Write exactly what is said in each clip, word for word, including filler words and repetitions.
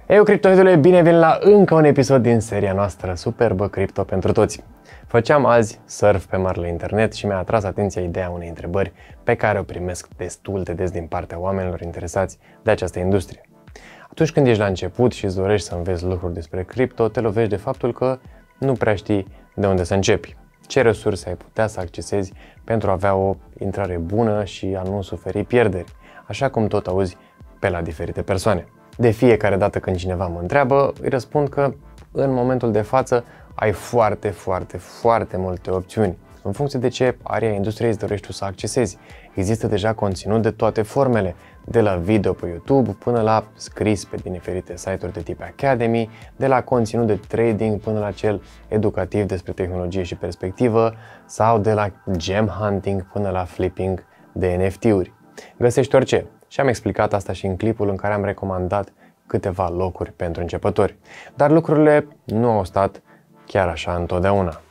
Eu, criptoidule, bine vin la încă un episod din seria noastră superbă Cripto pentru toți. Făceam azi surf pe marele internet și mi-a atras atenția ideea unei întrebări pe care o primesc destul de des din partea oamenilor interesați de această industrie. Atunci când ești la început și îți dorești să înveți lucruri despre cripto, te lovești de faptul că nu prea știi de unde să începi. Ce resurse ai putea să accesezi pentru a avea o intrare bună și a nu suferi pierderi, așa cum tot auzi pe la diferite persoane. De fiecare dată când cineva mă întreabă, îi răspund că în momentul de față ai foarte, foarte, foarte multe opțiuni. În funcție de ce area industriei îți dorești tu să accesezi. Există deja conținut de toate formele, de la video pe YouTube până la scris pe diferite site-uri de tip Academy, de la conținut de trading până la cel educativ despre tehnologie și perspectivă, sau de la gem hunting până la flipping de N F T-uri. Găsești orice. Și am explicat asta și în clipul în care am recomandat câteva locuri pentru începători. Dar lucrurile nu au stat chiar așa întotdeauna.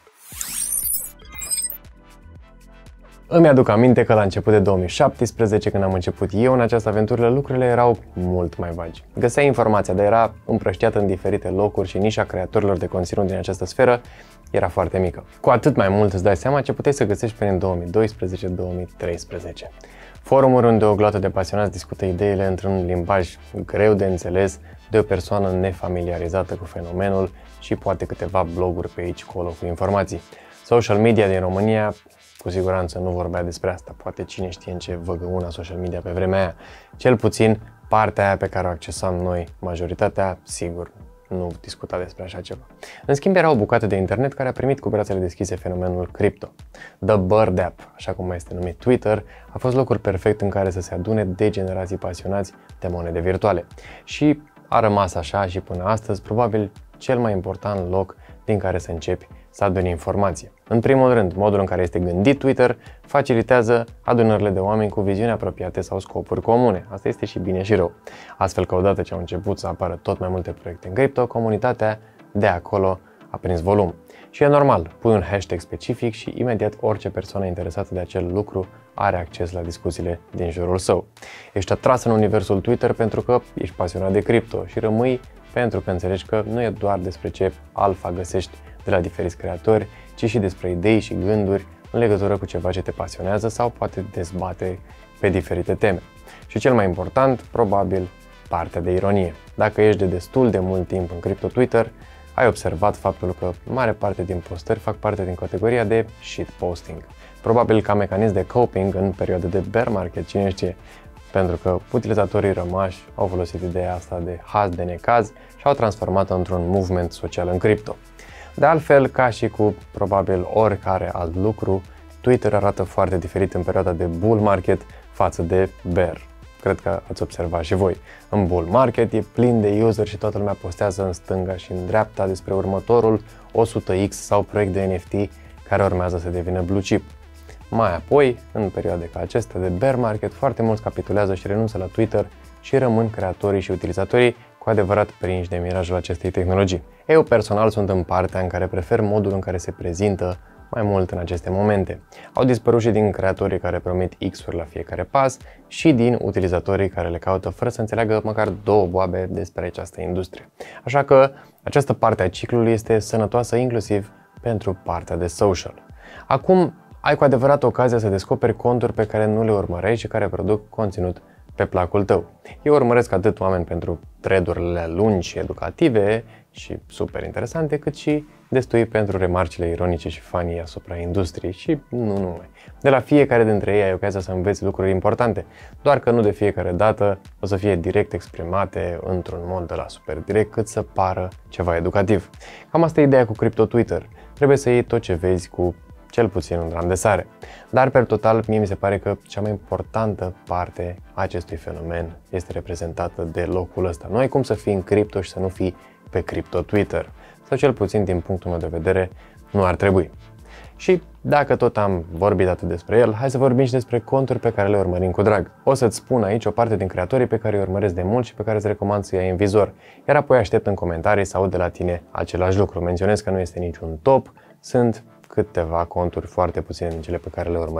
Îmi aduc aminte că la început de două mii șaptesprezece, când am început eu în această aventură, lucrurile erau mult mai vagi. Găseai informația, dar era împrăștiată în diferite locuri și nișa creatorilor de conținut din această sferă era foarte mică. Cu atât mai mult îți dai seama ce puteai să găsești până în două mii doisprezece două mii treisprezece. Forumuri unde o gloată de pasionați discută ideile într-un limbaj greu de înțeles de o persoană nefamiliarizată cu fenomenul și poate câteva bloguri pe aici colo cu informații. Social media din România cu siguranță nu vorbea despre asta, poate cine știe în ce văgăuna social media pe vremea aia. Cel puțin partea aia pe care o accesam noi, majoritatea, sigur, nu discuta despre așa ceva. În schimb, era o bucată de internet care a primit cu brațele deschise fenomenul cripto. The Bird App, așa cum mai este numit Twitter, a fost locul perfect în care să se adune degenerații pasionați de monede virtuale. Și a rămas așa și până astăzi, probabil cel mai important loc din care să începi să aduni informație. În primul rând, modul în care este gândit Twitter facilitează adunările de oameni cu viziuni apropiate sau scopuri comune. Asta este și bine și rău. Astfel că odată ce au început să apară tot mai multe proiecte în cripto, comunitatea de acolo a prins volum. Și e normal, pui un hashtag specific și imediat orice persoană interesată de acel lucru are acces la discuțiile din jurul său. Ești atras în universul Twitter pentru că ești pasionat de cripto și rămâi pentru că înțelegi că nu e doar despre ce alfa găsești de la diferiți creatori, ci și despre idei și gânduri în legătură cu ceva ce te pasionează sau poate dezbate pe diferite teme. Și cel mai important, probabil, partea de ironie. Dacă ești de destul de mult timp în cripto Twitter, ai observat faptul că mare parte din postări fac parte din categoria de shitposting. Probabil ca mecanism de coping în perioade de bear market, cine știe, pentru că utilizatorii rămași au folosit ideea asta de haz de necaz și au transformat-o într-un movement social în cripto. De altfel, ca și cu probabil oricare alt lucru, Twitter arată foarte diferit în perioada de bull market față de bear. Cred că ați observat și voi. În bull market e plin de user și toată lumea postează în stânga și în dreapta despre următorul o sută X sau proiect de N F T care urmează să devină blue chip. Mai apoi, în perioade ca acestea de bear market, foarte mulți capitulează și renunță la Twitter și rămân creatorii și utilizatorii cu adevărat prinși de mirajul acestei tehnologii. Eu personal sunt în partea în care prefer modul în care se prezintă mai mult în aceste momente. Au dispărut și din creatorii care promit X-uri la fiecare pas și din utilizatorii care le caută fără să înțeleagă măcar două boabe despre această industrie. Așa că această parte a ciclului este sănătoasă inclusiv pentru partea de social. Acum ai cu adevărat ocazia să descoperi conturi pe care nu le urmăreai și care produc conținut pe placul tău. Eu urmăresc atât oameni pentru thread-urile lungi și educative și super interesante, cât și destui pentru remarcile ironice și funny asupra industriei și nu numai. De la fiecare dintre ei ai ocazia să înveți lucruri importante, doar că nu de fiecare dată o să fie direct exprimate într-un mod de la super direct cât să pară ceva educativ. Cam asta e ideea cu Crypto Twitter. Trebuie să iei tot ce vezi cu cel puțin un gram de sare. Dar, per total, mie mi se pare că cea mai importantă parte a acestui fenomen este reprezentată de locul ăsta. Nu ai cum să fii în cripto și să nu fii pe Crypto Twitter. Sau cel puțin, din punctul meu de vedere, nu ar trebui. Și dacă tot am vorbit atât despre el, hai să vorbim și despre conturi pe care le urmărim cu drag. O să-ți spun aici o parte din creatorii pe care îi urmăresc de mult și pe care îți recomand să iei în vizor, iar apoi aștept în comentarii să aud de la tine același lucru. Menționez că nu este niciun top, sunt câteva conturi foarte puține din cele pe care le urmăresc.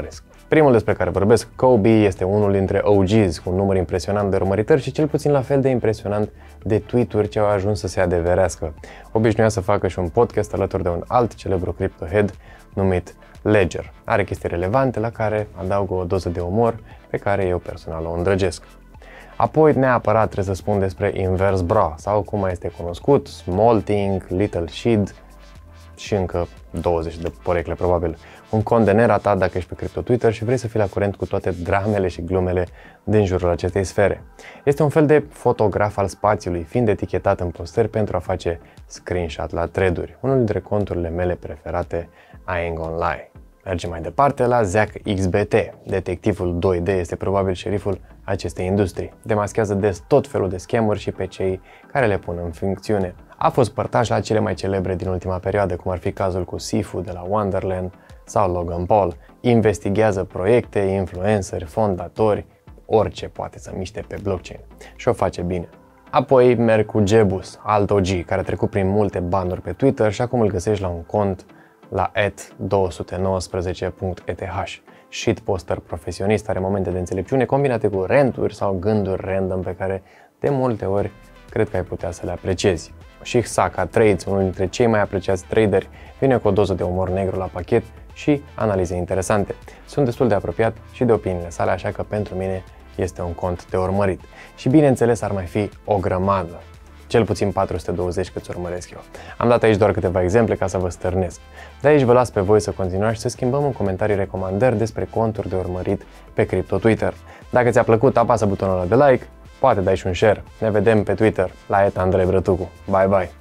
Primul despre care vorbesc, Kobe, este unul dintre O Gs cu un număr impresionant de urmăritori și cel puțin la fel de impresionant de tweet-uri ce au ajuns să se adeverească. Obișnuia să facă și un podcast alături de un alt celebru cryptohead numit Ledger. Are chestii relevante la care adaugă o doză de umor pe care eu personal o îndrăgesc. Apoi neapărat trebuie să spun despre Inverse Bra sau cum mai este cunoscut, Smolting, Little Shid și încă douăzeci de porecle probabil. Un cont de neratat dacă ești pe Crypto Twitter și vrei să fii la curent cu toate dramele și glumele din jurul acestei sfere. Este un fel de fotograf al spațiului, fiind etichetat în postări pentru a face screenshot la thread-uri, unul dintre conturile mele preferate, I ain't gonna lie. Mergem mai departe la Zack X B T. Detectivul doi D este probabil șeriful acestei industrii. Demaschează des tot felul de scamuri și pe cei care le pun în funcțiune. A fost părtaș la cele mai celebre din ultima perioadă, cum ar fi cazul cu Sifu de la Wonderland sau Logan Paul. Investigează proiecte, influenceri, fondatori, orice poate să miște pe blockchain și o face bine. Apoi merg cu Jebus, alt O G, care a trecut prin multe banuri pe Twitter și acum îl găsești la un cont la et două sute nouăsprezece punct e t h. Shitposter profesionist, are momente de înțelepciune combinate cu ranturi sau gânduri random pe care de multe ori cred că ai putea să le apreciezi. Și Saka Trades, unul dintre cei mai apreciați traderi, vine cu o doză de umor negru la pachet și analize interesante. Sunt destul de apropiat și de opiniile sale, așa că pentru mine este un cont de urmărit. Și bineînțeles ar mai fi o grămadă, cel puțin patru sute douăzeci câți urmăresc eu. Am dat aici doar câteva exemple ca să vă stârnesc. De aici vă las pe voi să continuați și să schimbăm în comentarii recomandări despre conturi de urmărit pe Crypto Twitter. Dacă ți-a plăcut, apasă butonul ăla de like, poate dai și un share. Ne vedem pe Twitter la et Andrei Brătucu. Bye bye!